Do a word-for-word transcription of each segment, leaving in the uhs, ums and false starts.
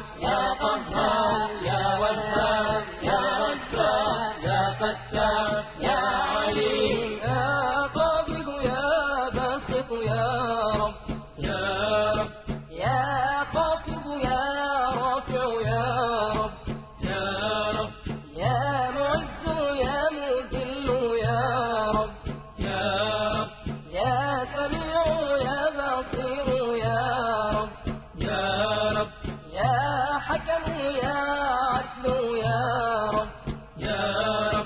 يا قهار يا وهاب يا رزاق يا فتاح يا عليم، يا قابض يا باسط يا رب يا رب يا خافض يا رافع يا رب يا رب يا معز يا مذل يا رب يا رب يا سميع يا بصير يا رب يا رب يا حكم يا عدل يا رب يا رب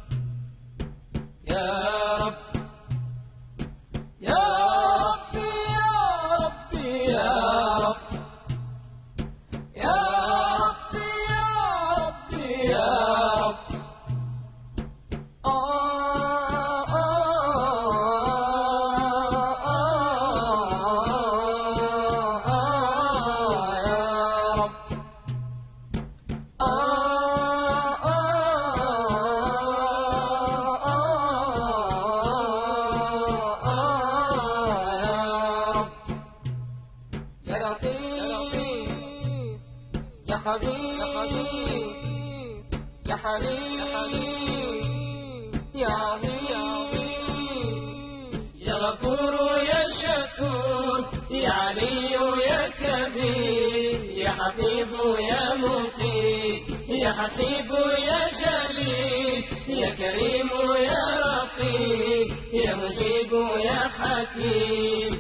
يا رب يا ربي يا ربي يا رب يا ربي يا ربي يا رب آه آه آه آه يا رب يا لطيف يا حبيب يا حليم يا عظيم يا غفور يا شكور يا علي يا كبير يا حفيظ يا مقيت يا حسيب يا جليل يا كريم يا رقيب يا مجيب يا حكيم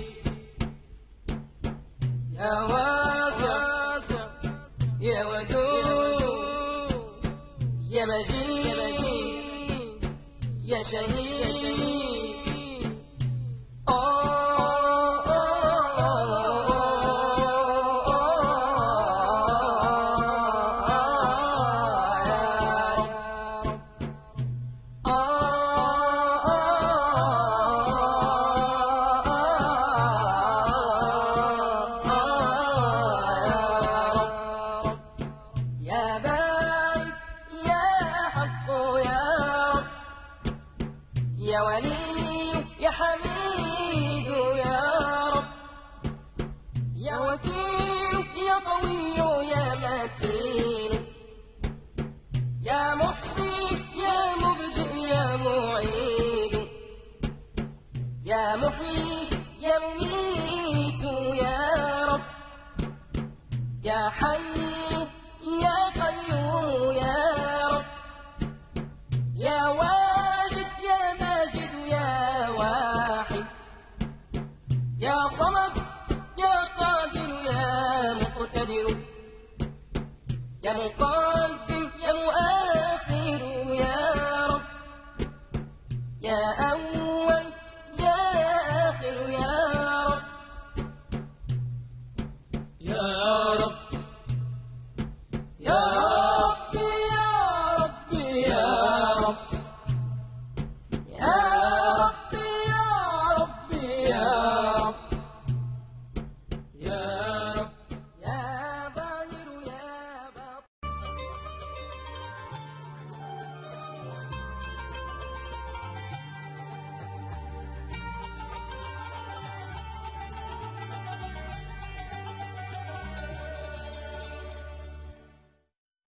يا واسع يا ودود يا مجيد يا شهيد آه يا باعث يا حق يا رب يا ولي يا حميد يا رب يا وكيل يا قوي يا متين يا محصي يا مبدئ يا معيد يا محيي يا مميت يا رب يا حي يا قيوم يا رب يا واجد يا ماجد يا واحد يا صمد يا قادر يا مقتدر يا مقدر